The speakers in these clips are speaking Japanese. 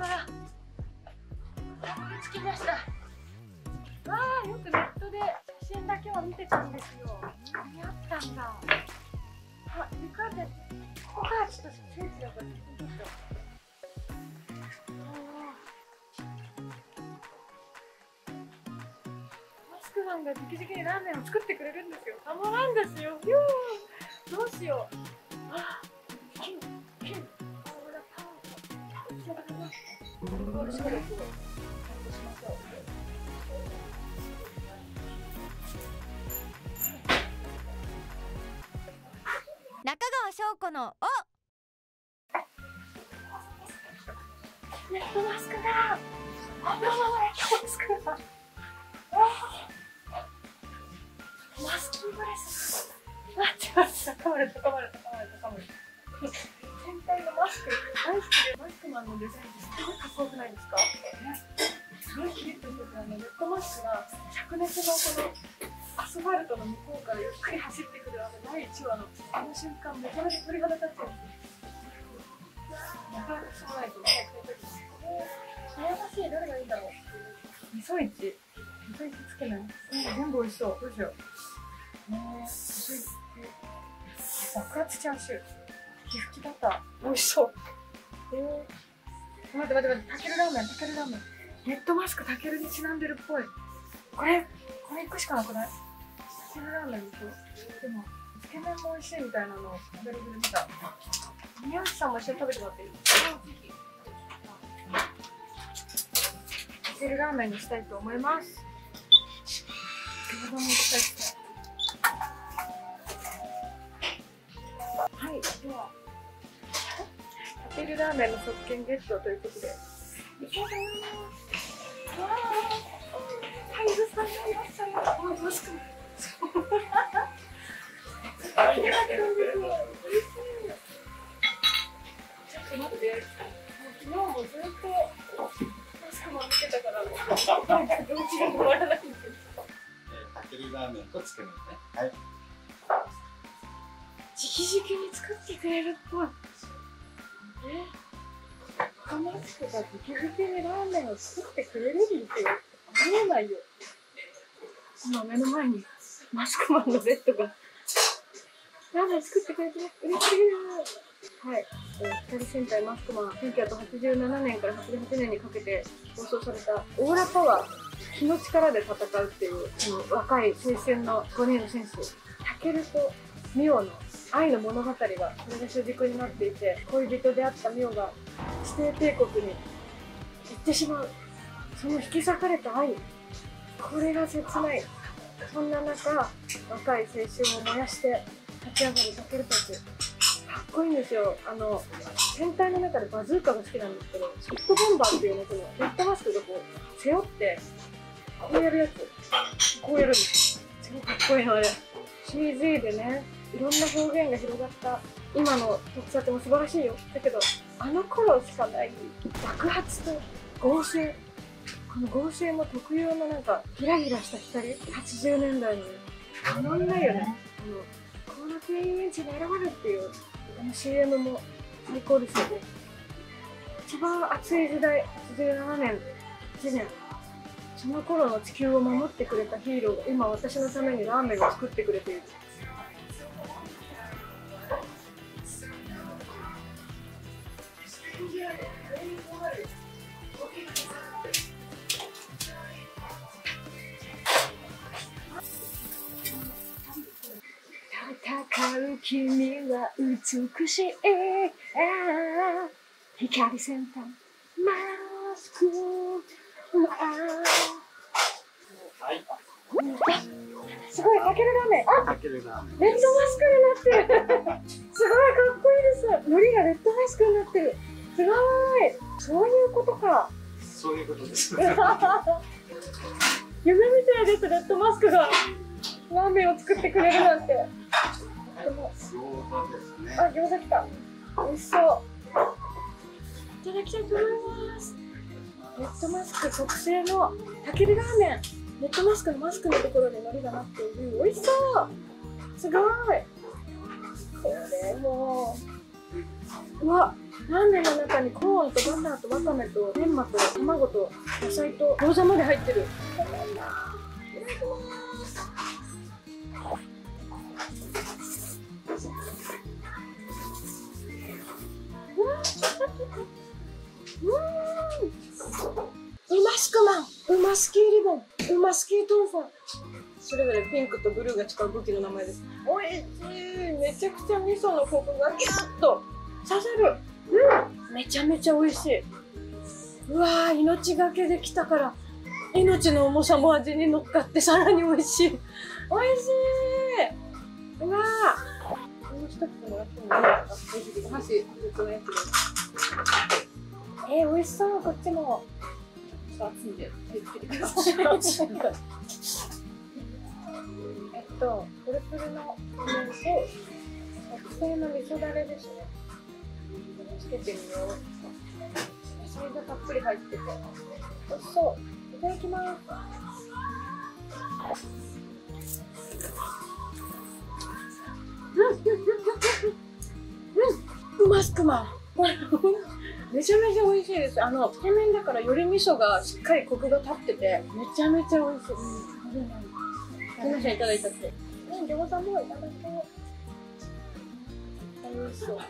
からたどり着きました。わあ、よくネットで写真だけは見てたんですよ。ここにあったんだ。あ、床でここからちょっと聖地だからちょっと。マスクマンが直々にラーメンを作ってくれるんですよ。たまらんですよ。どうしよう。あ、金、 中川翔子のネットマスクだ。あ、ネットマスクだ。マスキングレス。高まる。全体のマスク大好きで、マスクマンのデザインってすごいかっこよくないですか？すごいキリッとしてて、ネットマスクが灼熱のこのアスファルトの向こうからゆっくり走ってくる第1話のあの瞬間、めちゃめちゃ鳥肌立っちゃうんですよ。なかなかしょうがないとね、悩ましい、どれがいいんだろう。味噌イチつけない。全部美味しそう。どうしよう。味噌イチ。爆発チャーシュー。火吹きバター。美味しそう。待って。たけるラーメン。ネットマスクたけるにちなんでるっぽい。これ行くしかなくない？たけるラーメンでしょ。でも、つけ麺も美味しいみたいなのを食べログで見た。宮内さんも一緒に食べてもらっていい？たけるラーメンにしたいと思います。餃子もいきたいですね。はい、ではたけるラーメンの特権ゲットということで、いただきます。わあ、ハイズさんがいらっしゃいます。マスク。ありがとうございます。ちょっと待って、昨日もずっとマスクも見てたから、なんかどっちが終わらないんですけど。 たけるラーメンとつけ麺ね。はい。 直々に作ってくれるっぽい。マスクが直々にラーメンを作ってくれるんですよ。ありえないよ。今目の前にマスクマンのベッドがラーメン作ってくれて嬉しいな。はい、光戦隊マスクマン、1987年から88年にかけて放送されたオーラパワー、気の力で戦うっていう、その若い青春の5人の戦士、タケルとミオの愛の物語がこれが主軸になっていて、恋人であったミオが指定帝国に行ってしまう、その引き裂かれた愛、これが切ない。そんな中、若い青春を燃やして立ち上がるタケルたち、かっこいいんですよ。戦隊の中でバズーカが好きなんですけど、ソフトボンバーっていうの、このレッドマスクがこう背負ってこうやるやつ、こうやるんです。すごいかっこいいのあれ。 CG でね、いろんな表現が広がった今の特撮も素晴らしいよ。だけどあの頃しかない爆発と合成、この合成も特有のなんかギラギラした光、80年代のたまんないよね。この経営値に選ばれるっていうこの CM も最高ですよね。一番熱い時代、87年、1年、その頃の地球を守ってくれたヒーローが今私のためにラーメンを作ってくれている。戦う君は美しい、光先端マスク、すごい、たけるラーメン、レッドマスクになってるすごいかっこいいです。海苔がレッドマスクになってる。すごい、そういうことか。 そういうことです。 夢みたいです。レッドマスクがラーメンを作ってくれるなんて。あ、餃子来た。美味しそう。いただきたいと思います。レッドマスク特製のたけるラーメン。レッドマスクのマスクのところに海苔がなっている。美味しそう。すごい。これもううわ、ラーメンの中にコーンとバターとわかめとメンマと卵と野菜と餃子まで入ってる。うまスクマン、うまスキーリボン、うまスキートンファン。それぞれピンクとブルーが使う武器の名前です。おいしい。めちゃくちゃ味噌のコクがギュッと刺さる。めちゃめちゃ美味しい。うわー、命がけできたから命の重さも味に乗っかってさらに美味しい。美味しい。うわー、もう一つもらってもいいですか？箸別のやつです。美味しそう。こっちも熱いんで手つけてください。プルプルのお麺と特製の味噌だれですね。つけてみよう。野菜がたっぷり入ってて美味しそう。いただきます。うまスクマン。めちゃめちゃ美味しいです。つけ麺だからより味噌がしっかりコクが立っててめちゃめちゃ美味しい。すみません、いただいちゃって。餃子もいただこう。美味しそう。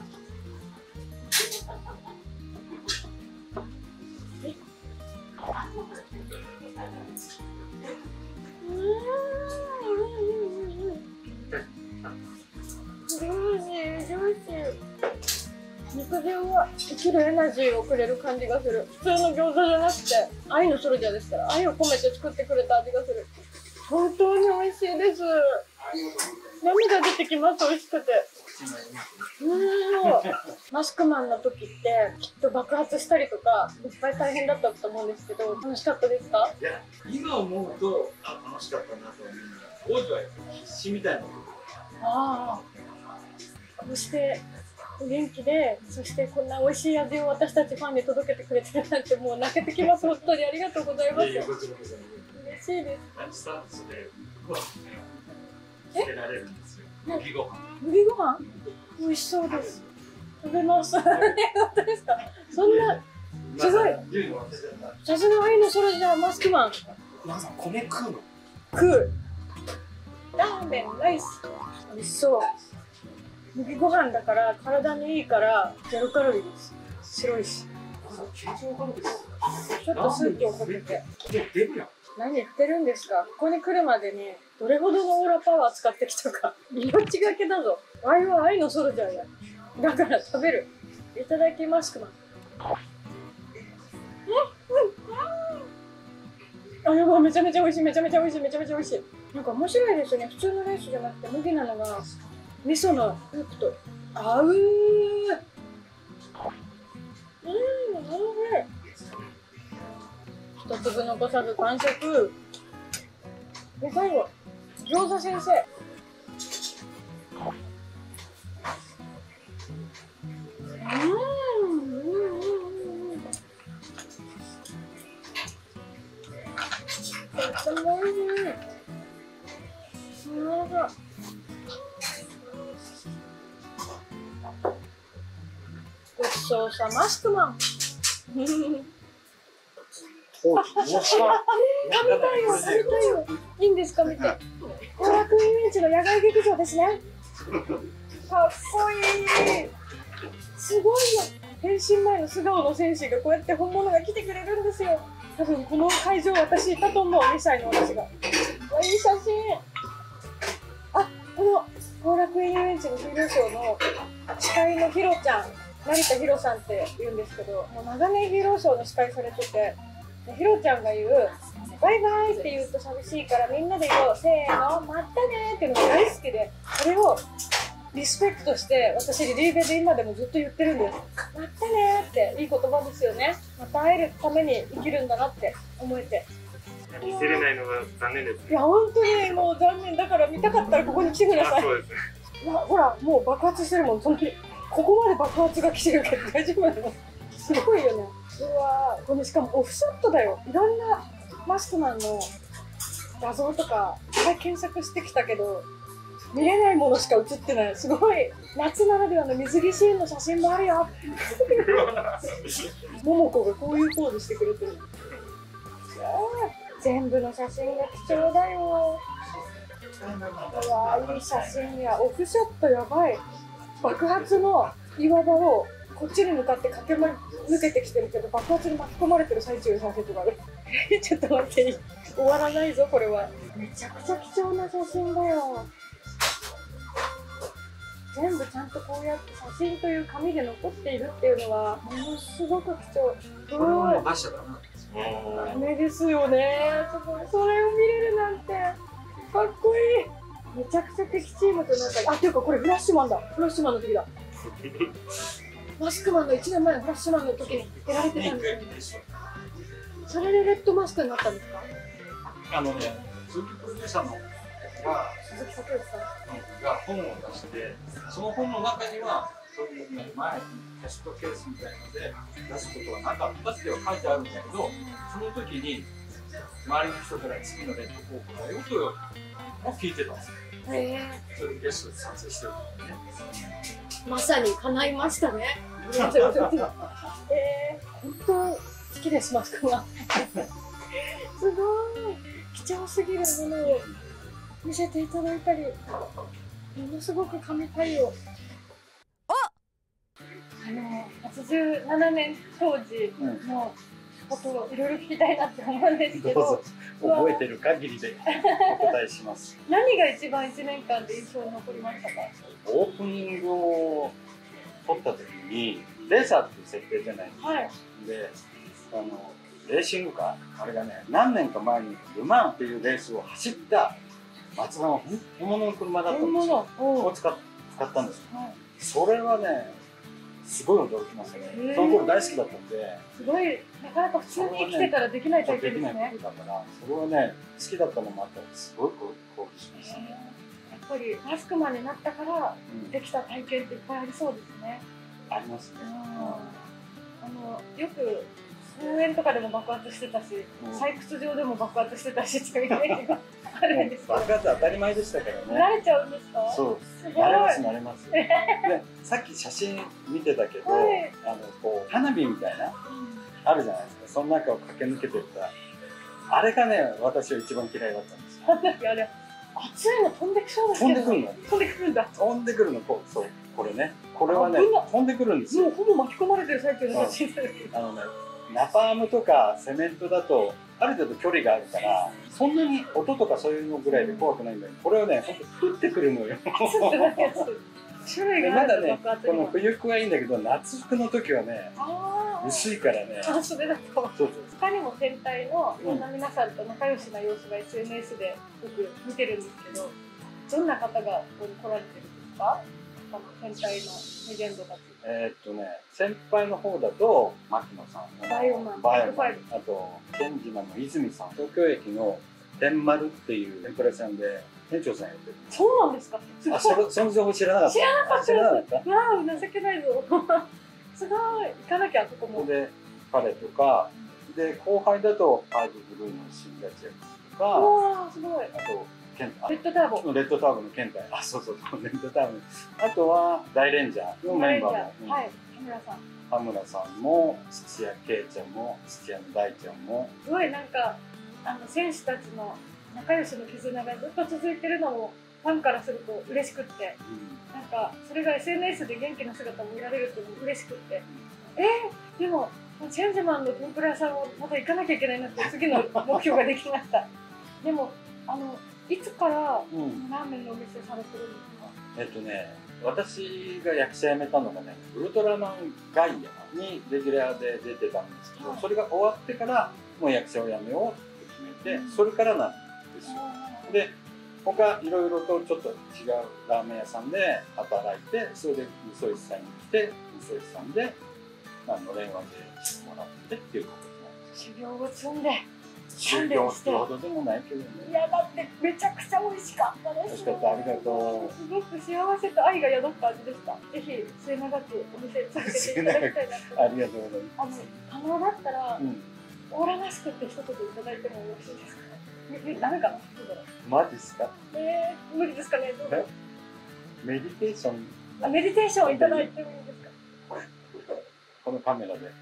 肉汁は生きるエナジーをくれる感じがする。普通の餃子じゃなくて愛のソルジャーですから、愛を込めて作ってくれた味がする。本当に美味しいです。涙出てきます。美味しくて。マスクマンの時ってきっと爆発したりとかいっぱい大変だったと思うんですけど、楽しかったですか？ いや、今思うと楽しかったなと思う。当時は必死みたいな。 ああ、こうしてお元気で、そしてこんな美味しい味を私たちファンに届けてくれてるなんて、もう泣けてきます。本当にありがとうございます。嬉しいです。 ランチサービスでご飯つけられるんですよ。麦ご飯。 麦ご飯？美味しそうです。食べます。本当ですか？そんなすごい。さすが愛のソルジャーマスクマン。 皆さん米食うの？ 食う。ラーメン、ライス。美味しそう。麦ご飯だから体にいいから0カロリーです。白いし。ちょっとスープをかけて。何言ってるんですか？ここに来るまでにどれほどのオーラパワー使ってきたか。命がけだぞ。愛は愛のソルジャーや。だから食べる。いただきますクマン。やばい、めちゃめちゃ美味しい。めちゃめちゃ美味しい。めちゃめちゃ美味しい。なんか面白いですね。普通のライスじゃなくて麦なのが味噌のスープと合う。おいしい。一粒残さず完食。で、最後餃子先生。とってもおいしい。ごちそうさまスクマン。食べたいよ、食べたいよ。いいんですか、見て。後楽園遊園地の野外劇場ですね。かっこいい。すごいよ。変身前の素顔の戦士がこうやって本物が来てくれるんですよ。多分この会場私いたと思う。2歳の私が。いい写真。あ、この後楽園遊園地のヒーローショーの司会のヒロちゃん、成田ヒロさんって言うんですけど、もう長年ヒーローショーの司会されてて、ヒロちゃんが言うバイバイって言うと寂しいからみんなで言おう、せーの、またねっていうのが大好きで、それをリスペクトして私リリーベで今でもずっと言ってるんです。またねっていい言葉ですよね。また会えるために生きるんだなって思えて。 見せれないのが残念ですね。 いや本当にもう残念だから、見たかったらここに来てください。 そうですね。 ほらもう爆発してるもん。本当にここまで爆発が来てるけど大丈夫なの？すごいよね。うわー、これしかもオフショットだよ。いろんなマスクマンの画像とかいっぱい検索してきたけど、 見れないものしか写ってない。すごい夏ならではの水着シーンの写真もあるよ。桃子がこういうポーズしてくれてる。全部の写真が貴重だよ。うわー、いい写真や。オフショットやばい。爆発の岩場をこっちに向かって駆け抜けてきてるけど、爆発に巻き込まれてる最中の写真とかある。ちょっと待って、終わらないぞこれは。めちゃくちゃ貴重な写真だよ。全部ちゃんとこうやって写真という紙で残っているっていうのはものすごく貴重。すごい。 これは馬車だな。 ダメですよね。すごい。それを見れるなんてかっこいい。めちゃくちゃ敵チームと仲いい。あ、っていうかこれフラッシュマンだ。フラッシュマンの時だ。マスクマンの1年前のフラッシュマンの時にやられてたんですよね。それでレッドマスクになったんですか？ 鈴木プロデューサーのが鈴木聡之さんが本を出して、その本の中にはそういうね、前にテストケースみたいので出すことはなかったっては書いてあるんだけど、その時に周りの人から次のレッド候補だよとも聞いてたんですよ。それでゲストで撮影してるからね。 まさに叶いましたね。本当好きです、マスクは。すごい貴重すぎるものを見せていただいたり、ものすごく神対応。87年当時のことをいろいろ聞きたいなって思うんですけど、 どうぞ覚えてる限りでお答えします。 何が一番1年間で印象に残りましたか？ オープニングを撮った時にレーサーっていう設定じゃないですか。 はい。 で、レーシングカー、あれがね、何年か前にルマンっていうレースを走った松田の本物の車だったんですよ。を使ったんですよ。はい、それはね、すごい驚きましたね。その頃大好きだったんで。 すごい、なかなか普通に生きてたらできない体験ですね。 だから、それはね、好きだったのもあったら、すごい興奮しましたね。 やっぱりマスクマンになったからできた体験っていっぱいありそうですね。 ありますね。 よく公園とかでも爆発してたし、採掘場でも爆発してたしっていうイメージがあるんですけど。 爆発当たり前でしたからね。 慣れちゃうんですか？ そう。 すごい。 慣れます。で、さっき写真見てたけど、こう花火みたいなあるじゃないですか。その中を駆け抜けてった。あれがね、私は一番嫌いだったんですよ。 花火あれ、熱いの飛んできそうですけど。飛んでくるんだ。 飛んでくるの、そう、これね。これはね、飛んでくるんですよ。 もうほぼ巻き込まれてる最中の写真です。 ナパームとかセメントだとある程度距離があるからそんなに音とかそういうのぐらいで怖くないんだけど、これはね、ほんと降ってくるのよ。 種類があるまだね、この冬服はいいんだけど、夏服の時はね、薄いからね。 それだと。他にも戦隊のいろんな皆さんと仲良しな様子が SNS でよく見てるんですけど、どんな方がここに来られてるんですか？戦隊のレジェンドたち。 先輩の方だと牧野さん、 バイオマン、 あとケンジマンの泉さん、東京駅の天丸っていう天ぷら屋さんで店長さんやってる。 そうなんですか？ あ、その情報知らなかった。 知らなかった。わあ、情けないぞ。すごい。行かなきゃ、そこも。 で、彼とか、で、後輩だとファイブブルーの新ガチャとか、 わあ、すごい。 あと、レッドターボ。 レッドターボのケンタイ。あ、そう、レッドターボ。あとは、大レンジャーのメンバーも。 はい、田村さん。 田村さんも、土屋圭ちゃんも、土屋の大ちゃんも。 すごいなんか、選手たちの仲良しの絆がずっと続いてるのも、ファンからすると嬉しくって、なんか、それが SNS で元気な姿を見られるっていうのも嬉しくって、でも、チェンジマンの天ぷら屋さんをまた行かなきゃいけないなって次の目標ができました。でも、いつからラーメンのお店されてるんですか？ 私が役者辞めたのがね、ウルトラマンガイアにレギュラーで出てたんですけど、それが終わってからもう役者を辞めようって決めて、それからなんですよ。で、他いろいろとちょっと違うラーメン屋さんで働いて、それで味噌石さんに来て、味噌石さんで電話でしてもらってっていう形なんです。 修行を積んで。 修行ってほどでもないけどね。 いや、だってめちゃくちゃ美味しかったです。 美味しかった、ありがとう。 すごく幸せと愛が宿った味でした。ぜひ末永くお店続けていただきたいなと。 ありがとうございます。 可能だったら、オーラマスクって一言いただいてもよろしいですか？ ダメかな。どうだろう。 マジっすか？ 無理ですかね。どうだろう。 メディテーション、 メディテーションをいただいてもいいですか。 このカメラで。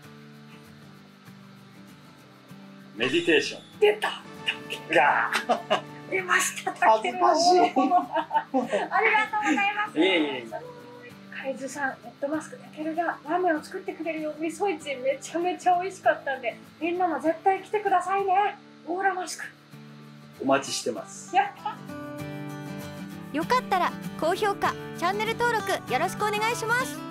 メディテーション。 出た。 が出ました。 恥ずかしい。 ありがとうございます。 いえいえ。 海津さん、ネットマスクたけるがラーメンを作ってくれるよ。味噌一めちゃめちゃ美味しかったんで、みんなも絶対来てくださいね。オーラマスク。 お待ちしてます。 やった。 よかったら高評価チャンネル登録よろしくお願いします。